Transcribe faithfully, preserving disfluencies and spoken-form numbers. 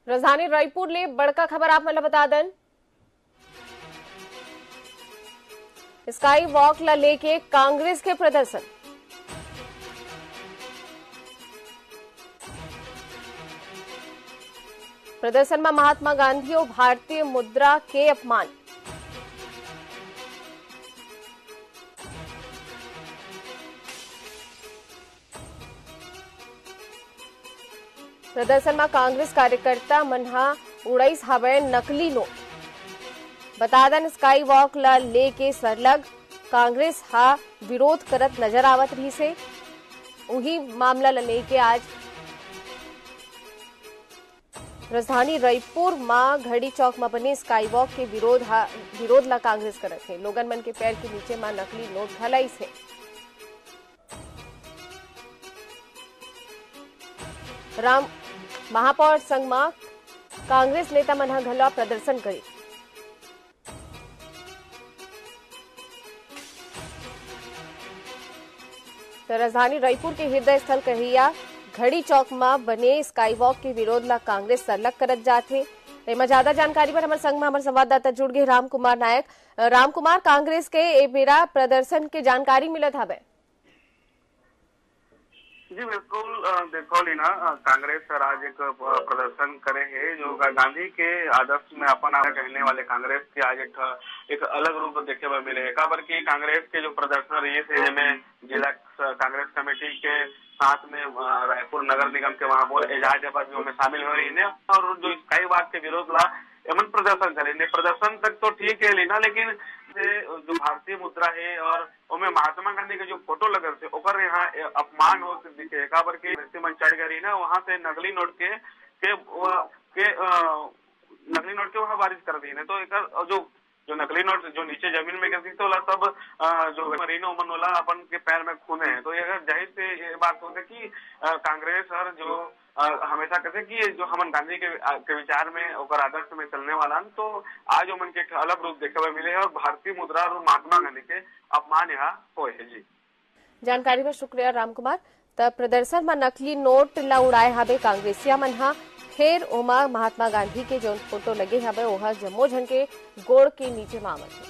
राजधानी रायपुर ले बड़का खबर आप मतलब बता दें। स्काई वॉक ला लेके कांग्रेस के प्रदर्शन। प्रदर्शन में महात्मा गांधी और भारतीय मुद्रा के अपमान। प्रदर्शन में कांग्रेस कार्यकर्ता मनहा उड़ाईस हवे नकली नोट। बता दें स्काई वॉक ला लेके सरलग कांग्रेस हा विरोध करत नजर आवत रही से। वही मामला ला लेके आज राजधानी रायपुर में घड़ी चौक में बने स्काई वॉक के विरोध विरोध ला कांग्रेस करत है। लोगन मन के पैर के नीचे में नकली नोट घलाई से। राम महापौर संघ में कांग्रेस नेता मन घलवा प्रदर्शन करी। तो राजधानी रायपुर के हृदय स्थल कहिया घड़ी चौक में बने स्काई वॉक के विरोध ला कांग्रेस सरलग करत जाते। एमा ज्यादा जानकारी पर हमारे संग में हमारे संवाददाता जुड़ गए राम कुमार नायक। राम कुमार, कांग्रेस के ए बेरा प्रदर्शन के जानकारी मिलत हवे। जी बिल्कुल, देखो लीना, कांग्रेस आज एक प्रदर्शन करे है जो गांधी के आदर्श में अपन आगे कहने वाले कांग्रेस के आज एक, एक अलग रूप देखे में मिले है। काबर की कांग्रेस के जो प्रदर्शन रही है जिसमें जिला कांग्रेस कमेटी के साथ में रायपुर नगर निगम के महापौर एजाज अहमद भी उनमें शामिल हो रही है और जो स्काई वॉक के विरोध ला एमन प्रदर्शन करेंगे। प्रदर्शन तक तो ठीक है लीना, लेकिन जो भारतीय मुद्रा है और उनमें महात्मा गांधी के जो फोटो लगल से ओकर यहाँ अपमान हो दिखे। काबर के मन चढ़ गई ना, वहाँ से नकली नोट के के, के नकली नोट के वहाँ बारिश कर दी है। तो एक जो जो नकली नोट जो नीचे जमीन में गिरती तो सब जो मरीनो उमन वाला अपन के पैर में खूने हैं। तो ये अगर जाहिर से ये बात होगी कि कांग्रेस और जो हमेशा कहते कि जो हमन गांधी के, के विचार में और आदर्श में चलने वाला तो आज उमन के अलग रूप देखे हुए मिले है और भारतीय मुद्रा और महात्मा गांधी के अपमान यहाँ हुए है। जी जानकारी पर शुक्रिया राम कुमार। तब प्रदर्शन में नकली नोट ला उड़ाए हवे कांग्रेसिया मन हा, फिर ओमा महात्मा गांधी के जो फोटो लगे हवे ओहा जम्मो झन के गोड़ के नीचे मामत है।